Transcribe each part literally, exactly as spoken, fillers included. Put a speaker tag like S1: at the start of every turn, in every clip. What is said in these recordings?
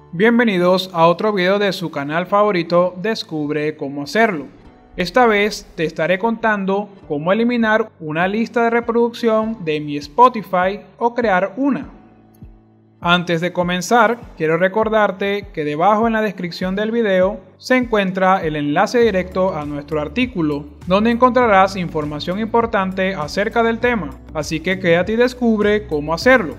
S1: Bienvenidos a otro video de su canal favorito, Descubre cómo hacerlo. Esta vez te estaré contando cómo eliminar una lista de reproducción de mi Spotify o crear una. Antes de comenzar, quiero recordarte que debajo en la descripción del video se encuentra el enlace directo a nuestro artículo, donde encontrarás información importante acerca del tema, así que quédate y descubre cómo hacerlo.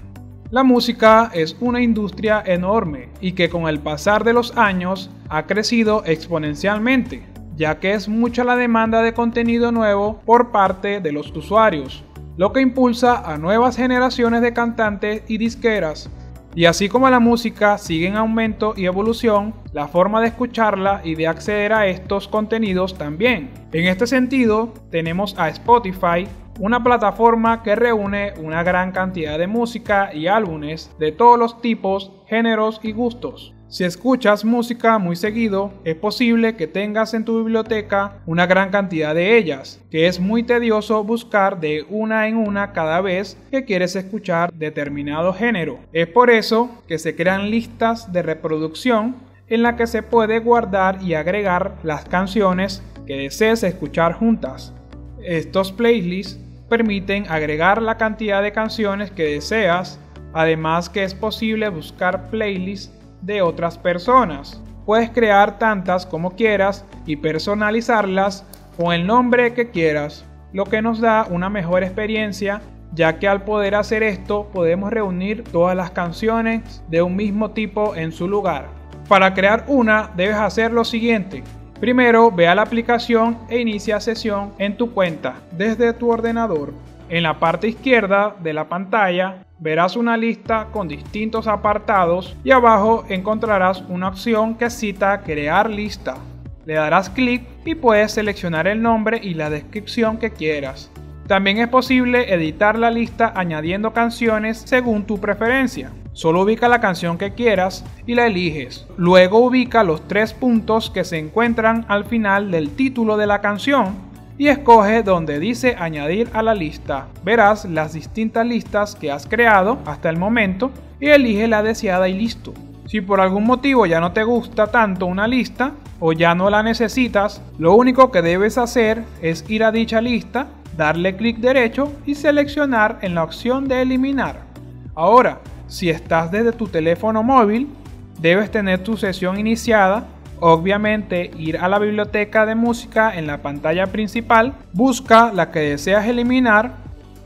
S1: La música es una industria enorme y que con el pasar de los años ha crecido exponencialmente, ya que es mucha la demanda de contenido nuevo por parte de los usuarios, lo que impulsa a nuevas generaciones de cantantes y disqueras. Y así como la música sigue en aumento y evolución, la forma de escucharla y de acceder a estos contenidos también. En este sentido, tenemos a Spotify, una plataforma que reúne una gran cantidad de música y álbumes de todos los tipos, géneros y gustos. Si escuchas música muy seguido, es posible que tengas en tu biblioteca una gran cantidad de ellas, que es muy tedioso buscar de una en una cada vez que quieres escuchar determinado género. Es por eso que se crean listas de reproducción en la que se puede guardar y agregar las canciones que desees escuchar juntas. Estos playlists permiten agregar la cantidad de canciones que deseas, además que es posible buscar playlists de otras personas. Puedes crear tantas como quieras y personalizarlas con el nombre que quieras, lo que nos da una mejor experiencia, ya que al poder hacer esto podemos reunir todas las canciones de un mismo tipo en su lugar. Para crear una debes hacer lo siguiente. Primero, ve a la aplicación e inicia sesión en tu cuenta desde tu ordenador. En la parte izquierda de la pantalla verás una lista con distintos apartados y abajo encontrarás una opción que cita crear lista. Le darás clic y puedes seleccionar el nombre y la descripción que quieras. También es posible editar la lista añadiendo canciones según tu preferencia. Solo ubica la canción que quieras y la eliges. Luego ubica los tres puntos que se encuentran al final del título de la canción y escoge donde dice añadir a la lista. Verás las distintas listas que has creado hasta el momento y elige la deseada y listo. Si por algún motivo ya no te gusta tanto una lista o ya no la necesitas, lo único que debes hacer es ir a dicha lista, darle clic derecho y seleccionar en la opción de eliminar. Ahora, si estás desde tu teléfono móvil, debes tener tu sesión iniciada. Obviamente, ir a la biblioteca de música en la pantalla principal, busca la que deseas eliminar,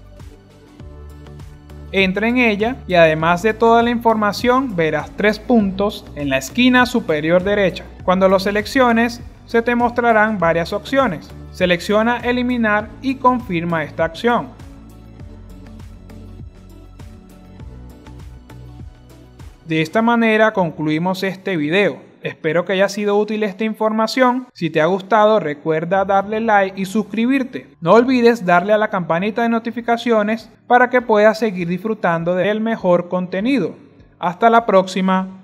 S1: entra en ella y además de toda la información verás tres puntos en la esquina superior derecha. Cuando los selecciones, se te mostrarán varias opciones. Selecciona eliminar y confirma esta acción. De esta manera concluimos este video. Espero que haya sido útil esta información. Si te ha gustado, recuerda darle like y suscribirte. No olvides darle a la campanita de notificaciones para que puedas seguir disfrutando del mejor contenido. Hasta la próxima.